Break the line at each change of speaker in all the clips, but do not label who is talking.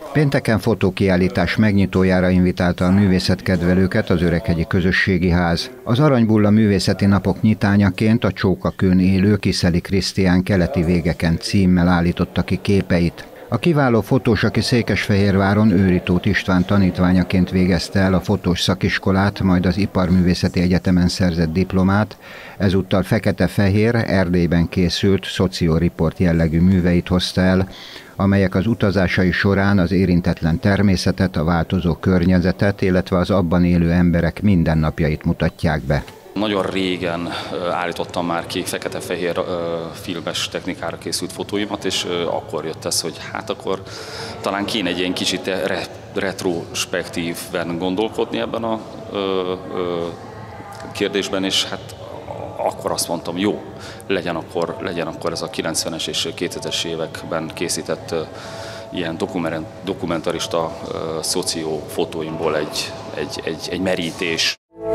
Pénteken fotókiállítás megnyitójára invitálta a művészetkedvelőket az Öreghegyi Közösségi Ház. Az Aranybulla Művészeti Napok nyitányaként a Csókakőn élő Kiszeli Krisztián Keleti végeken címmel állította ki képeit. A kiváló fotós, aki Székesfehérváron Őry Tóth István tanítványaként végezte el a fotós szakiskolát, majd az Iparművészeti Egyetemen szerzett diplomát, ezúttal fekete-fehér, Erdélyben készült szocioriport jellegű műveit hozta el, amelyek az utazásai során az érintetlen természetet, a változó környezetet, illetve az abban élő emberek mindennapjait mutatják be.
Nagyon régen állítottam már ki fekete-fehér filmes technikára készült fotóimat, és akkor jött ez, hogy hát akkor talán kéne egy ilyen kicsit retrospektíven gondolkodni ebben a kérdésben, és hát akkor azt mondtam, jó, legyen akkor ez a 90-es és 2000-es években készített ilyen dokumentarista szociófotóimból egy merítés.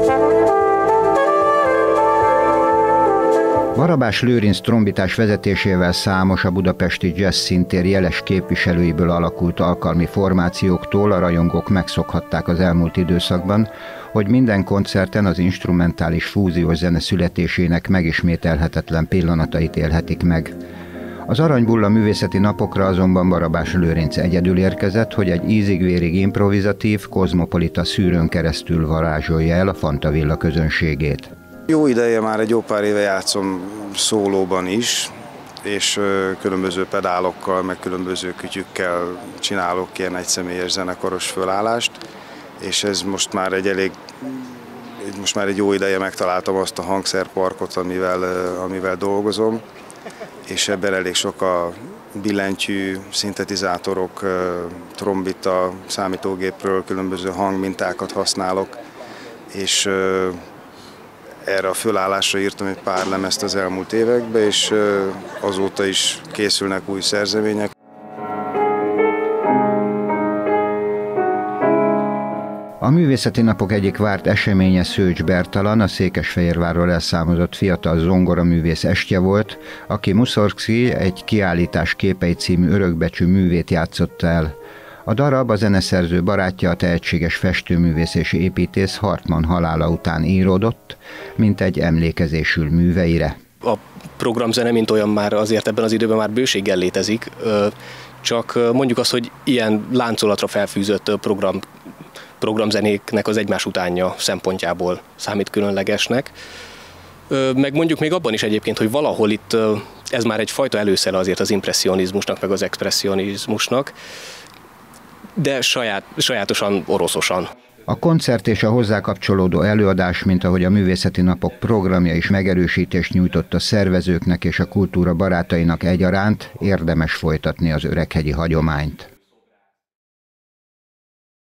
Barabás Lőrinc trombitás vezetésével számos a budapesti jazz színtér jeles képviselőiből alakult alkalmi formációktól a rajongók megszokhatták az elmúlt időszakban, hogy minden koncerten az instrumentális fúziós zene születésének megismételhetetlen pillanatait élhetik meg. Az Aranybulla Művészeti Napokra azonban Barabás Lőrinc egyedül érkezett, hogy egy ízig-vérig improvizatív, kozmopolita szűrőn keresztül varázsolja el a Fantavilla közönségét.
Jó ideje, már egy jó pár éve játszom szólóban is, és különböző pedálokkal, meg különböző kütyükkel csinálok ilyen egyszemélyes zenekaros fölállást, és ez most már egy jó ideje megtaláltam azt a hangszerparkot, amivel dolgozom, és ebben elég sok a billentyű, szintetizátorok, trombita, számítógépről különböző hangmintákat használok, és erre a fölállásra írtam egy pár lemezt az elmúlt években, és azóta is készülnek új szerzemények.
A Művészeti Napok egyik várt eseménye Szőcs Bertalan, a Székesfehérvárról elszámozott fiatal zongoraművész estje volt, aki Mussorgsky egy kiállítás képei című örökbecsű művét játszotta el. A darab a zeneszerző barátja, a tehetséges festőművész és építész Hartmann halála után íródott, mint egy emlékezésül műveire.
A programzene, mint olyan, már azért ebben az időben már bőséggel létezik, csak mondjuk az, hogy ilyen láncolatra felfűzött programzenéknek az egymás utánja szempontjából számít különlegesnek. Meg mondjuk még abban is egyébként, hogy valahol itt ez már egyfajta előszele azért az impresszionizmusnak, meg az expresszionizmusnak, de sajátosan oroszosan.
A koncert és a hozzá kapcsolódó előadás, mint ahogy a Művészeti Napok programja is megerősítést nyújtott a szervezőknek és a kultúra barátainak egyaránt, érdemes folytatni az öreghegyi hagyományt.